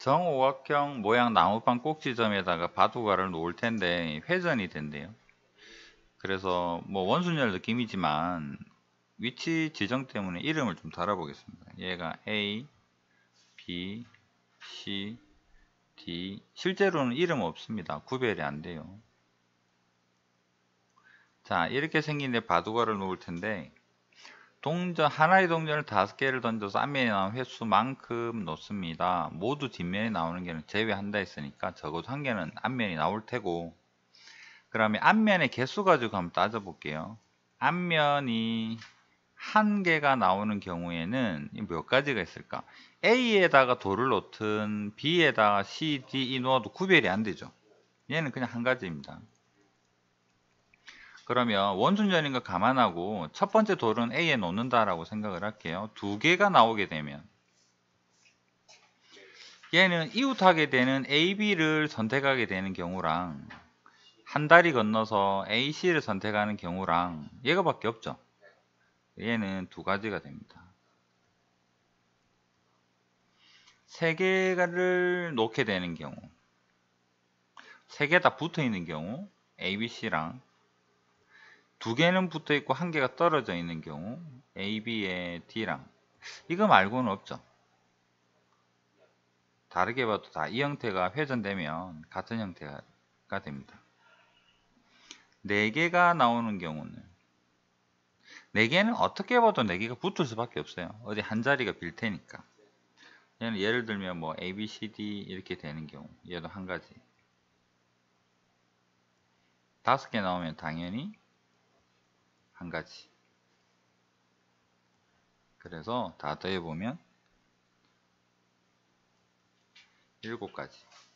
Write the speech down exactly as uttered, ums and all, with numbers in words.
정오각형 모양 나무판 꼭지점에다가 바둑알을 놓을 텐데 회전이 된대요. 그래서 뭐 원순열 느낌이지만 위치 지정 때문에 이름을 좀 달아보겠습니다. 얘가 A, B, C, D. 실제로는 이름 없습니다. 구별이 안 돼요. 자, 이렇게 생긴 데 바둑알을 놓을 텐데 동전, 하나의 동전을 다섯 개를 던져서 앞면에 나오는 횟수만큼 놓습니다. 모두 뒷면에 나오는 개는 제외한다 했으니까 적어도 한 개는 앞면이 나올 테고, 그러면 앞면의 개수 가지고 한번 따져볼게요. 앞면이 한 개가 나오는 경우에는 몇 가지가 있을까? A에다가 돌을 놓든 B에다가 C, D, E 놓아도 구별이 안 되죠. 얘는 그냥 한 가지입니다. 그러면 원순전인 거 감안하고 첫 번째 돌은 A에 놓는다라고 생각을 할게요. 두 개가 나오게 되면 얘는 이웃하게 되는 A, B를 선택하게 되는 경우랑 한 다리 건너서 A, C를 선택하는 경우랑 얘가 밖에 없죠. 얘는 두 가지가 됩니다. 세 개를 놓게 되는 경우, 세 개 다 붙어 있는 경우 A, B, C랑 두 개는 붙어 있고 한 개가 떨어져 있는 경우 A, B의 D랑, 이거 말고는 없죠. 다르게 봐도 다 이 형태가 회전되면 같은 형태가 됩니다. 네 개가 나오는 경우는, 네 개는 어떻게 봐도 네 개가 붙을 수밖에 없어요. 어디 한 자리가 빌 테니까. 얘는 예를 들면 뭐 A, B, C, D 이렇게 되는 경우, 얘도 한 가지. 다섯 개 나오면 당연히 한 가지. 그래서 다 더해보면 일곱 가지.